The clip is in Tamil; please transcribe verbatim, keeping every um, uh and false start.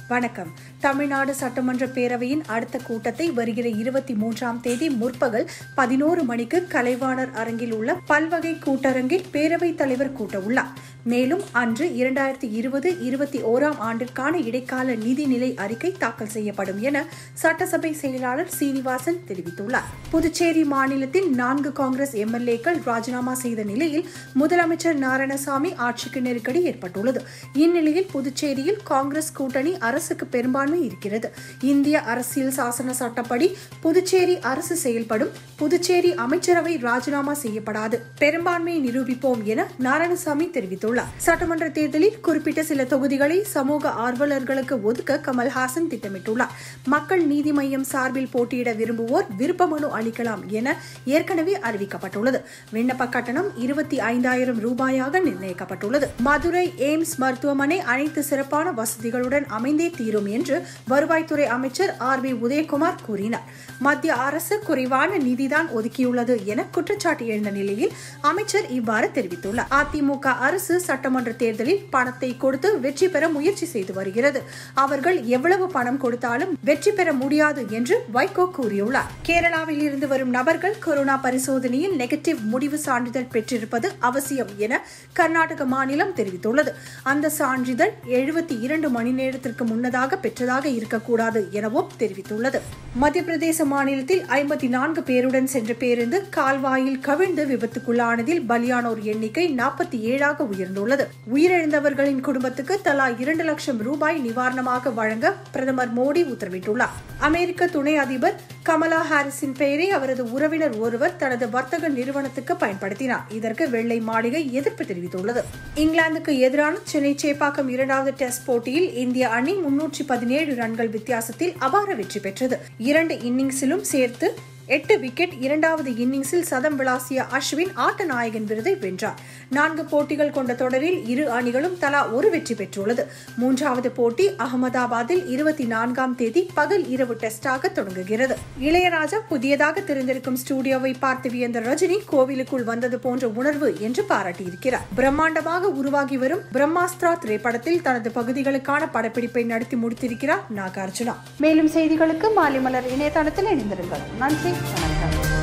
வணக்கம். தமிழ்நாடு சட்டமன்ற பேரவையின் அடுத்த கூட்டத்தை வருகிற இருபத்தி மூன்றாம் தேதி முற்பகல் பதினோரு மணிக்கு கலைவாணர் அரங்கில் உள்ள பல்வகை கூட்டரங்கில் பேரவைத் தலைவர் கூட்ட உள்ளார். மேலும் அன்று இரண்டாயிரத்தி இருபது இருபத்தி ஓராம் ஆண்டிற்கான இடைக்கால நிதிநிலை அறிக்கை தாக்கல் செய்யப்படும் என சட்டசபை செயலாளர் சீனிவாசன் தெரிவித்துள்ளார். புதுச்சேரி மாநிலத்தில் நான்கு காங்கிரஸ் எம்எல்ஏக்கள் ராஜினாமா செய்த நிலையில் முதலமைச்சர் நாராயணசாமி ஆட்சிக்கு நெருக்கடி ஏற்பட்டுள்ளது. இந்நிலையில் புதுச்சேரியில் காங்கிரஸ் கூட்டணி அரசுக்கு பெரும்பான்மை இருக்கிறது. இந்திய அரசியல் சாசன சட்டப்படி புதுச்சேரி அரசு செயல்படும். புதுச்சேரி அமைச்சரவை ராஜினாமா செய்யப்படாது. பெரும்பான்மையை நிரூபிப்போம் என நாராயணசாமி தெரிவித்துள்ளார். சட்டமன்ற தேர்தலில் குறிப்பிட்ட சில தொகுதிகளை சமூக ஆர்வலர்களுக்கு ஒதுக்க கமல்ஹாசன் திட்டமிட்டுள்ளார். மக்கள் நீதி மய்யம் சார்பில் போட்டியிட விரும்புவோர் விருப்ப மனு அளிக்கலாம் என ஏற்கனவே அறிவிக்கப்பட்டுள்ளது. விண்ணப்ப கட்டணம் இருபத்தி ஐந்தாயிரம் ரூபாயாக நிர்ணயிக்கப்பட்டுள்ளது. மதுரை எய்ம்ஸ் மருத்துவமனை அனைத்து சிறப்பான வசதிகளுடன் அமைந்தே தீரும் என்று வருவாய்த்துறை அமைச்சர் ஆர் வி உதயகுமார் கூறினார். மத்திய அரசு குறைவான நிதிதான் ஒதுக்கியுள்ளது என குற்றச்சாட்டு எழுந்த நிலையில் அமைச்சர் இவ்வாறு தெரிவித்துள்ளார். அதிமுக அரசு சட்டமன்ற தேர்தலில் பணத்தை கொடுத்து வெற்றி பெற முயற்சி செய்து வருகிறது. அவர்கள் எவ்வளவு பணம் கொடுத்தாலும் வெற்றி பெற முடியாது என்று வைகோ கூறியுள்ளார். கேரளாவில் இருந்து வரும் நபர்கள் கொரோனா பரிசோதனையில் நெகட்டிவ் முடிவு சான்றிதழ் பெற்றிருப்பது அவசியம் என கர்நாடக மாநிலம் தெரிவித்துள்ளது. அந்த சான்றிதழ் எழுபத்தி இரண்டு மணி நேரத்திற்கு முன்னதாக பெற்றதாக இருக்கக்கூடாது எனவும் தெரிவித்துள்ளது. மத்திய பிரதேச மாநிலத்தில் ஐம்பத்தி நான்கு பேருடன் சென்ற பேருந்து கால்வாயில் கவிழ்ந்து விபத்துக்குள்ளானதில் பலியானோர் எண்ணிக்கை நாற்பத்தி ஏழாக உயர்ந்துள்ளது. உயிரிழந்தவர்களின் குடும்பத்துக்கு தலா இரண்டு லட்சம் ரூபாய் நிவாரணமாக வழங்க பிரதமர் மோடி உத்தரவிட்டுள்ளார். அமெரிக்க துணை அதிபர் கமலா ஹாரிஸின் பெயரை அவரது உறவினர் ஒருவர் தனது வர்த்தக நிறுவனத்துக்கு பயன்படுத்தினார். இதற்கு வெள்ளை மாளிகை எதிர்ப்பு தெரிவித்துள்ளது. இங்கிலாந்துக்கு எதிரான சென்னை சேப்பாக்கம் இரண்டாவது டெஸ்ட் போட்டியில் இந்திய அணி முன்னூற்றி பதினேழு ரன்கள் வித்தியாசத்தில் அபார வெற்றி பெற்றது. இரண்டு இன்னிங்ஸிலும் சேர்த்து எட்டு விக்கெட். இரண்டாவது இன்னிங்ஸில் சதம் விளாசிய அஸ்வின் ஆட்ட நாயகன் விருதை வென்றார். நான்கு போட்டிகள் கொண்ட தொடரில் இரு அணிகளும் தலா ஒரு வெற்றி பெற்றுள்ளது. மூன்றாவது போட்டி அகமதாபாத்தில் இருபத்தி நான்காம் தேதி பகல் இரவு டெஸ்டாக தொடங்குகிறது. இளையராஜா புதியதாக திறந்திருக்கும் ஸ்டுடியோவை பார்த்து வியந்த ரஜினி கோவிலுக்குள் வந்தது போன்ற உணர்வு என்று பாராட்டியிருக்கிறார். பிரம்மாண்டமாக உருவாகி வரும் பிரம்மாஸ்திரா திரைப்படத்தில் தனது பகுதிகளுக்கான படப்பிடிப்பை நடத்தி முடித்திருக்கிறார் நாகார்ஜுனா. மேலும் செய்திகளுக்கு மாலைமலர் இணையதளத்தில் இணைந்திருங்கள். நன்றி. வணக்கம்.